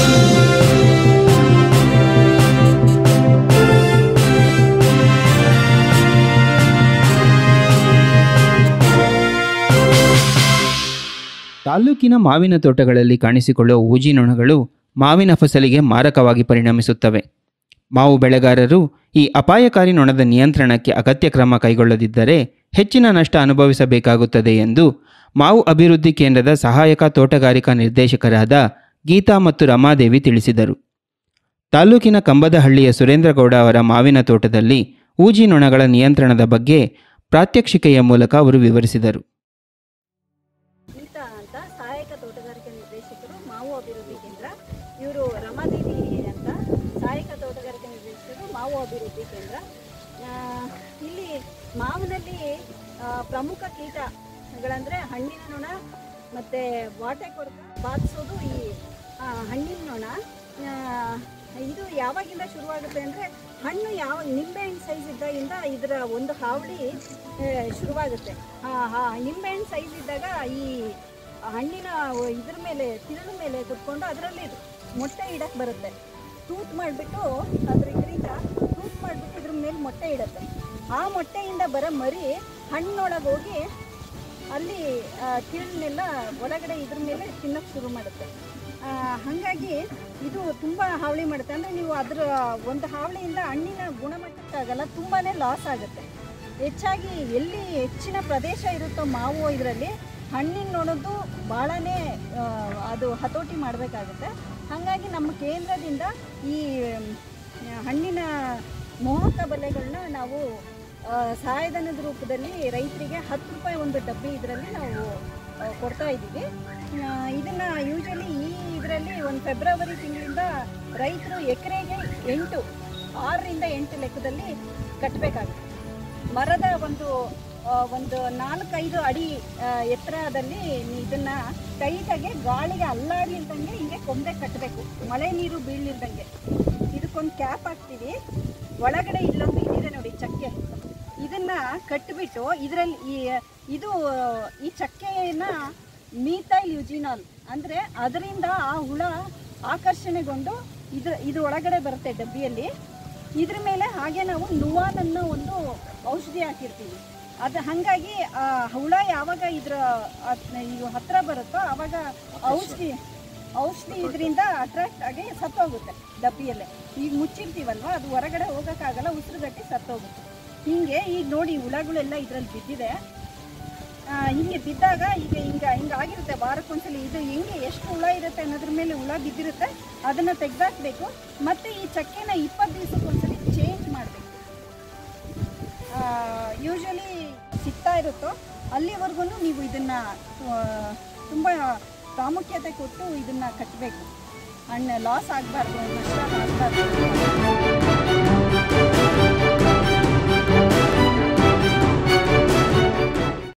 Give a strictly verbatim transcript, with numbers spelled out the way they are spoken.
ತಾಲ್ಲೂಕಿನ ಮಾವಿನ ತೋಟಗಳಲ್ಲಿ ಕಾಣಿಸಿಕೊಳ್ಳುವ ಊಜಿ ನೊಣಗಳು ಮಾವಿನ ಫಸಲಿಗೆ ಮಾರಕವಾಗಿ ಪರಿಣಮಿಸುತ್ತವೆ. ಮಾವು ಬೆಳೆಗಾರರು ಈ ಅಪಾಯಕಾರಿ ನೊಣದ ನಿಯಂತ್ರಣಕ್ಕೆ ಅಗತ್ಯ ಕ್ರಮ ಕೈಗೊಳ್ಳದಿದ್ದರೆ ಹೆಚ್ಚಿನ ನಷ್ಟ ಅನುಭವಿಸಬೇಕಾಗುತ್ತದೆ ಎಂದು ಮಾವು ಅಭಿವೃದ್ಧಿ ಕೇಂದ್ರದ ಸಹಾಯಕ ತೋಟಗಾರಿಕಾ ನಿರ್ದೇಶಕರಾದ ಗೀತಾ ಮತ್ತು ರಮಾದೇವಿ ತಿಳಿಸಿದರು. ತಾಲ್ಲೂಕಿನ ಕಂಬದಹಳ್ಳಿಯ ಸುರೇಂದ್ರಗೌಡ ಅವರ ಮಾವಿನ ತೋಟದಲ್ಲಿ ಊಜಿ ನೊಣಗಳ ನಿಯಂತ್ರಣದ ಬಗ್ಗೆ ಪ್ರಾತ್ಯಕ್ಷಿಕೆಯ ಮೂಲಕ ಅವರು ವಿವರಿಸಿದರು. ಗೀತಾ ಅಂತ ಸಹಾಯಕ ತೋಟಗಾರಿಕಾ ನಿರ್ದೇಶಕರು ಮಾವು ಅಭಿವೃದ್ಧಿ ಕೇಂದ್ರ. ಇವರು ರಮಾದೇವಿ ಅಂತ ಸಹಾಯಕ ತೋಟಗಾರಿಕಾ ನಿರ್ದೇಶಕರು ಮಾವು ಅಭಿವೃದ್ಧಿ ಕೇಂದ್ರ. ಇಲ್ಲಿ ಮಾವಿನಲ್ಲಿ ಪ್ರಮುಖ ಕೀಟಗಳಂದರೆ ಹಣ್ಣಿನ ನೊಣ ಮತ್ತು ವಾಟೆ ಕೊರಕ ಬಾಧಿಸೋದು ಈ ಹಣ್ಣಿನ ನೊಣ. ಇದು ಯಾವಾಗಿಂದ ಶುರುವಾಗುತ್ತೆ ಅಂದರೆ ಹಣ್ಣು ಯಾವ ನಿಂಬೆಹಣ್ಣು ಸೈಜ್ ಇದ್ದಾಗಿಂದ ಇದರ ಒಂದು ಹಾವಳಿ ಶುರುವಾಗುತ್ತೆ. ನಿಂಬೆಹಣ್ಣು ಸೈಜ್ ಇದ್ದಾಗ ಈ ಹಣ್ಣಿನ ಇದ್ರ ಮೇಲೆ ತಿರುಳು ಮೇಲೆ ಕುತ್ಕೊಂಡು ಅದರಲ್ಲಿ ಮೊಟ್ಟೆ ಇಡಕ್ಕೆ ಬರುತ್ತೆ. ತೂತು ಮಾಡಿಬಿಟ್ಟು ಅದ್ರ ಇದರಿಂದ ತೂತು ಮಾಡಿಬಿಟ್ಟು ಇದ್ರ ಮೇಲೆ ಮೊಟ್ಟೆ ಇಡುತ್ತೆ. ಆ ಮೊಟ್ಟೆಯಿಂದ ಬರೋ ಮರಿ ಹಣ್ಣೊಳಗೆ ಹೋಗಿ ಅಲ್ಲಿ ತಿರುಳನ್ನೆಲ್ಲ ಒಳಗಡೆ ಇದ್ರ ಮೇಲೆ ತಿನ್ನೋಕ್ಕೆ ಶುರು ಮಾಡುತ್ತೆ. ಹಾಗಾಗಿ ಇದು ತುಂಬ ಹಾವಳಿ ಮಾಡುತ್ತೆ. ಅಂದರೆ ನೀವು ಅದರ ಒಂದು ಹಾವಳಿಯಿಂದ ಹಣ್ಣಿನ ಗುಣಮಟ್ಟಕ್ಕಾಗಲ್ಲ, ತುಂಬಾ ಲಾಸ್ ಆಗುತ್ತೆ. ಹೆಚ್ಚಾಗಿ ಎಲ್ಲಿ ಹೆಚ್ಚಿನ ಪ್ರದೇಶ ಇರುತ್ತೋ ಮಾವು ಇದರಲ್ಲಿ ಹಣ್ಣಿನ ನೊಣದ್ದು ಭಾಳನೇ ಅದು ಹತೋಟಿ ಮಾಡಬೇಕಾಗುತ್ತೆ. ಹಾಗಾಗಿ ನಮ್ಮ ಕೇಂದ್ರದಿಂದ ಈ ಹಣ್ಣಿನ ಮೋಹಕ ಬಲೆಗಳನ್ನ ನಾವು ಸಹಾಯಧನದ ರೂಪದಲ್ಲಿ ರೈತರಿಗೆ ಹತ್ತು ರೂಪಾಯಿ ಒಂದು ಡಬ್ಬಿ ಇದರಲ್ಲಿ ನಾವು ಕೊಡ್ತಾ ಇದ್ದೀವಿ. ಇದನ್ನು ಯೂಶಲಿ ಈ ಇದರಲ್ಲಿ ಒಂದು ಫೆಬ್ರವರಿ ತಿಂಗಳಿಂದ ರೈತರು ಎಕರೆಗೆ ಎಂಟು ಆರರಿಂದ ಎಂಟು ಲೆಕ್ಕದಲ್ಲಿ ಕಟ್ಟಬೇಕಾಗುತ್ತೆ. ಮರದ ಒಂದು ಒಂದು ನಾಲ್ಕೈದು ಅಡಿ ಎತ್ತರದಲ್ಲಿ ಇದನ್ನು ಟೈಟಾಗೆ ಗಾಳಿಗೆ ಅಲ್ಲಾಡಿಲ್ದಂಗೆ ಹಿಂಗೆ ಕೊಂಬೆ ಕಟ್ಟಬೇಕು, ಮಳೆ ನೀರು ಬೀಳಿಲ್ದಂಗೆ. ಇದಕ್ಕೊಂದು ಕ್ಯಾಪ್ ಹಾಕ್ತೀವಿ. ಒಳಗಡೆ ಇಲ್ಲೊಂದು ಇದಿದೆ ನೋಡಿ ಚಕ್ಕೆ, ಇದನ್ನು ಕಟ್ಟಿಬಿಟ್ಟು ಇದರಲ್ಲಿ ಈ ಇದು ಈ ಚಕ್ಕೆಯನ್ನು ಮೀಥೈಲ್ ಯುಜಿನಾಲ್ ಅಂದರೆ ಅದರಿಂದ ಆ ಹುಳ ಆಕರ್ಷಣೆಗೊಂಡು ಇದು ಇದು ಒಳಗಡೆ ಬರುತ್ತೆ ಡಬ್ಬಿಯಲ್ಲಿ. ಇದ್ರ ಮೇಲೆ ಹಾಗೆ ನಾವು ನುವಾನ್ ಅನ್ನೋ ಒಂದು ಔಷಧಿ ಹಾಕಿರ್ತೀವಿ. ಅದು ಹಾಗಾಗಿ ಆ ಹುಳ ಯಾವಾಗ ಇದ್ರ ಇದು ಹತ್ತಿರ ಬರುತ್ತೋ ಆವಾಗ ಔಷಧಿ ಔಷಧಿ ಇದರಿಂದ ಅಟ್ರಾಕ್ಟ್ ಆಗಿ ಸತ್ತೋಗುತ್ತೆ ಡಬ್ಬಿಯಲ್ಲೇ. ಈಗ ಮುಚ್ಚಿರ್ತೀವಲ್ವ ಅದು ಹೊರಗಡೆ ಹೋಗೋಕ್ಕಾಗಲ್ಲ, ಉಸಿರುಗಟ್ಟಿ ಸತ್ತೋಗುತ್ತೆ. ಹೀಗೆ ಈಗ ನೋಡಿ ಹುಳಗಳೆಲ್ಲ ಇದರಲ್ಲಿ ಬಿದ್ದಿದೆ. ಹಿಂಗೆ ಬಿದ್ದಾಗ ಈಗ ಹಿಂಗೆ ಹಿಂಗೆ ಆಗಿರುತ್ತೆ ವಾರಕ್ಕೊಂದ್ಸಲಿ. ಇದು ಹೆಂಗೆ ಎಷ್ಟು ಹುಳ ಇರುತ್ತೆ ಅನ್ನೋದ್ರ ಮೇಲೆ ಹುಳ ಬಿದ್ದಿರುತ್ತೆ, ಅದನ್ನು ತೆಗೆದಾಕಬೇಕು. ಮತ್ತು ಈ ಚಕ್ಕೆನ ಇಪ್ಪತ್ತು ದಿವಸಕ್ಕೊಂದ್ಸಲಿ ಚೇಂಜ್ ಮಾಡಬೇಕು. ಯೂಶ್ವಲಿ ಸಿಗ್ತಾ ಇರುತ್ತೋ ಅಲ್ಲಿವರೆಗೂ ನೀವು ಇದನ್ನು ತುಂಬ ಪ್ರಾಮುಖ್ಯತೆ ಕೊಟ್ಟು ಇದನ್ನು ಕಟ್ಟಬೇಕು. ಹಣ್ಣು ಲಾಸ್ ಆಗಬಾರ್ದು, ನಷ್ಟ ಆಗಬಾರ್ದು.